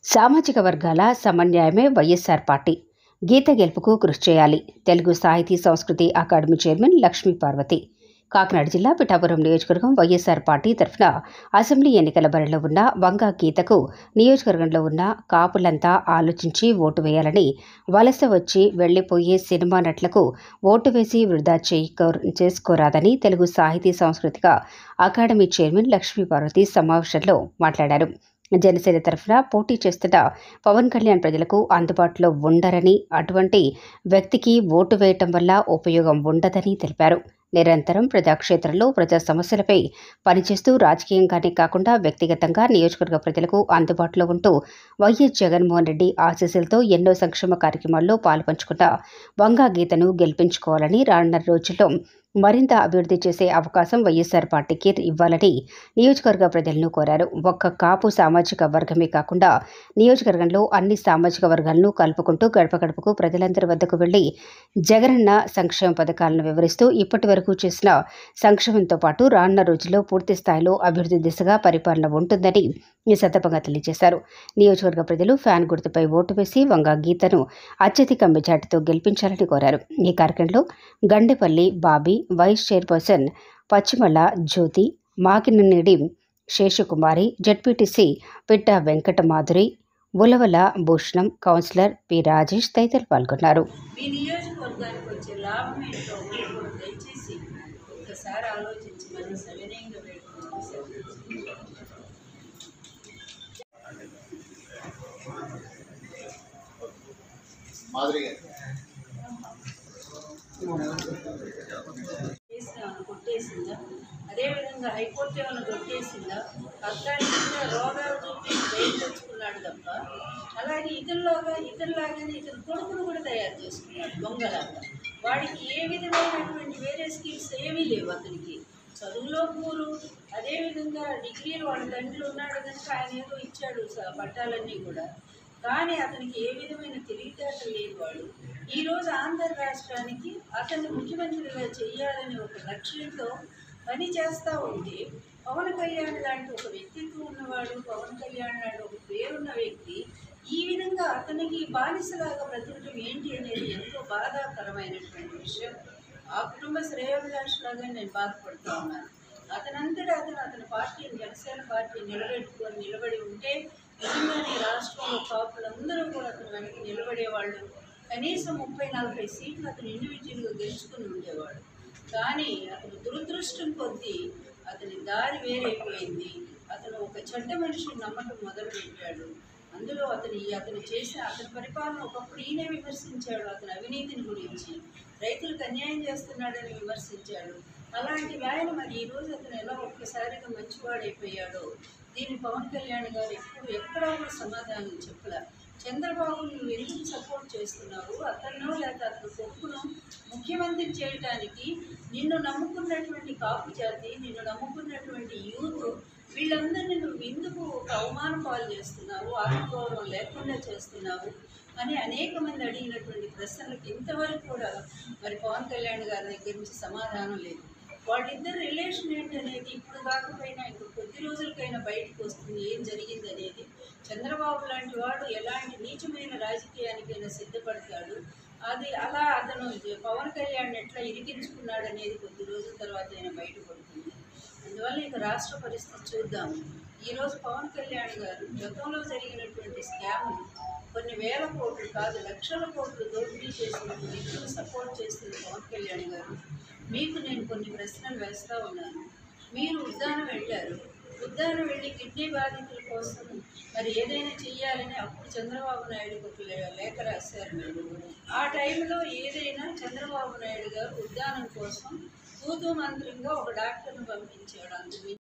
సామాజిక వర్గాల సమన్వయమే వైఎస్ఆర్ పార్టీ. గీత గెలుపుకు కృషి చేయాలి. Telugu Sahiti Samskriti academy chairman Lakshmi Parvathi. కాకినాడ జిల్లా పిఠాపురం నియోజకవర్గం వైఎస్ఆర్ పార్టీ తరఫున అసెంబ్లీ ఎన్నికల బరిలో ఉన్న వంగ గీతకు నియోజకవర్గంలో ఉన్న కాపులంతా ఆలోచించి ఓటు వేయాలని, వలస వచ్చి వెళ్లిపోయే సినిమా నటులకు ఓటు వేసి వృధా చేసుకోరాదని తెలుగు సాహితీ సాంస్కృతిక అకాడమీ చైర్మన్ లక్ష్మీ పార్వతి సమావేశంలో మాట్లాడారు. జనసేన తరఫున పోటీ చేస్తున్న పవన్ కళ్యాణ్ ప్రజలకు అందుబాటులో ఉండరని, అటువంటి వ్యక్తికి ఓటు వేయటం వల్ల ఉపయోగం ఉండదని తెలిపారు. నిరంతరం ప్రజాక్షేత్రంలో ప్రజా సమస్యలపై పనిచేస్తూ రాజకీయంగానే కాకుండా వ్యక్తిగతంగా నియోజకవర్గ ప్రజలకు అందుబాటులో ఉంటూ వైఎస్ జగన్మోహన్ రెడ్డి ఆశీస్సులతో ఎన్నో సంక్షేమ కార్యక్రమాల్లో పాల్పంచుకున్న వంగ గీతను గెలిపించుకోవాలని, రానున్న రోజుల్లో మరింత అభివృద్ధి చేసే అవకాశం వైఎస్ఆర్ పార్టీకి ఇవ్వాలని నియోజకవర్గ ప్రజలను కోరారు. ఒక్క కాపు సామాజిక వర్గమే కాకుండా నియోజకవర్గంలో అన్ని సామాజిక వర్గాలను కలుపుకుంటూ గడప గడపకు ప్రజలందరి వద్దకు వెళ్లి జగనన్న సంక్షేమ పథకాలను వివరిస్తూ ఇప్పటి వరకు చేసిన సంక్షేమంతో పాటు రానున్న రోజుల్లో పూర్తి స్థాయిలో అభివృద్ధి దిశగా పరిపాలన ఉంటుందని ఈ సందర్భంగా తెలియజేశారు. నియోజకవర్గ ప్రజలు ఫ్యాన్ గుర్తుపై ఓటు వేసి వంగ గీతను అత్యధిక మెజార్టీతో గెలిపించాలని కోరారు. ఈ కార్యక్రమంలో Gandepalli Bobby, vice chairperson Pachimalla Jyothi, Makinanedi Seshakumari, ZPTC Pitta Venkata Madhuri, ఉలవల భూషణం, కౌన్సిలర్ పి రాజేష్ తదితరులు పాల్గొన్నారు. కొట్టేసిందా? అదేవిధంగా హైకోర్టు ఏమైనా కొట్టేసిందా? అట్లాంటి రోగాలు చూపి బయట తెచ్చుకున్నాడు తప్ప, అలాగే ఇతరులాగానే ఇతను కొడుకును కూడా తయారు చేసుకున్నాడు దొంగలాగా. వాడికి ఏ విధమైనటువంటి వేరే స్కిల్స్ ఏమీ లేవు. అతనికి చదువులో పూరు, అదేవిధంగా డిగ్రీలు వాళ్ళ తండ్రి ఉన్నాడు కనుక ఆయన ఏదో ఇచ్చాడు పట్టాలన్నీ కూడా. కానీ అతనికి ఏ విధమైన తెలివితేటలు లేదు. వాడు ఈరోజు ఆంధ్ర రాష్ట్రానికి అతన్ని ముఖ్యమంత్రిగా చేయాలని ఒక లక్ష్యంతో పని చేస్తూ ఉంటే, పవన్ కళ్యాణ్ లాంటి ఒక వ్యక్తిత్వం ఉన్నవాడు, పవన్ కళ్యాణ్ లాంటి ఒక పేరున్న వ్యక్తి ఈ విధంగా అతనికి బానిసలాగా బ్రతకడం ఏంటి అనేది ఎంతో బాధాకరమైనటువంటి విషయం. ఆ కుటుంబ శ్రేయోభిలాషలాగా నేను బాధపడుతూ ఉన్నాను. అతనంతటా అతని పార్టీని, జనసేన పార్టీని నిలబడి ఉంటే నిజంగానే రాష్ట్రంలో కాపులందరూ కూడా అతను వెనక్కి నిలబడేవాళ్ళు. కనీసం 30-40 సీట్లు అతను ఇండివిజువల్గా గెలుచుకుని ఉండేవాడు. కానీ అతను దురదృష్టం కొద్దీ అతని దారి వేరైపోయింది. అతను ఒక చెడ్డ మనిషిని నమ్మకం మొదలుపెట్టాడు. అందులో అతని పరిపాలన ఒకప్పుడు ఈయనే విమర్శించాడు. అతని అవినీతిని గురించి, రైతులకు అన్యాయం చేస్తున్నాడని విమర్శించాడు. అలాంటి ఆయన మరి ఈరోజు అతను ఎలా ఒక్కసారిగా మంచివాడైపోయాడో దీన్ని పవన్ కళ్యాణ్ గారు ఎక్కడా కూడా సమాధానం చెప్పలే. చంద్రబాబు నువ్వు ఎందుకు సపోర్ట్ చేస్తున్నావు? అతను లేక అతని కొడుకును ముఖ్యమంత్రి చేయడానికి నిన్ను నమ్ముకున్నటువంటి కాపు జాతి, నిన్ను నమ్ముకున్నటువంటి యూత్, వీళ్ళందరినీ నువ్వు ఎందుకు ఒక అవమాన పాలు చేస్తున్నావు, ఆత్మగౌరవం లేకుండా చేస్తున్నావు అని అనేక మంది అడిగినటువంటి ప్రశ్నలకు ఇంతవరకు కూడా మరి పవన్ కళ్యాణ్ గారి దగ్గర నుంచి సమాధానం లేదు. వాళ్ళిద్దరు రిలేషన్ ఏంటి అనేది ఇప్పుడు కాకపోయినా ఇంకో కొద్ది రోజులకైనా బయటకు వస్తుంది ఏం జరిగింది అనేది. చంద్రబాబు లాంటి వాడు ఎలాంటి నీచమైన రాజకీయానికైనా సిద్ధపడతాడు. అతను పవన్ కళ్యాణ్ ఎట్లా ఇరికించుకున్నాడు అనేది కొద్ది రోజుల తర్వాత అయినా బయటపడుతుంది. అందువల్ల ఇక రాష్ట్ర పరిస్థితి చూద్దాము. ఈరోజు పవన్ కళ్యాణ్ గారు గతంలో జరిగినటువంటి స్కాములు కొన్ని వేల కోట్లు కాదు లక్షల కోట్లు దోపిడీ చేసినటువంటి వ్యక్తులు సపోర్ట్ చేస్తున్న పవన్ కళ్యాణ్ గారు, మీకు నేను కొన్ని ప్రశ్నలు వేస్తూ ఉన్నాను. మీరు ఉద్దానం వెళ్ళి కిడ్నీ బాధితుల కోసం మరి ఏదైనా చెయ్యాలని అప్పుడు చంద్రబాబు నాయుడుకి ఒక లేఖ రాశారు మీరు. ఆ టైంలో ఏదైనా చంద్రబాబు నాయుడు గారు ఉద్దానం కోసం తూతూ మంత్రంగా ఒక డాక్టర్ను పంపించాడు. అందుకు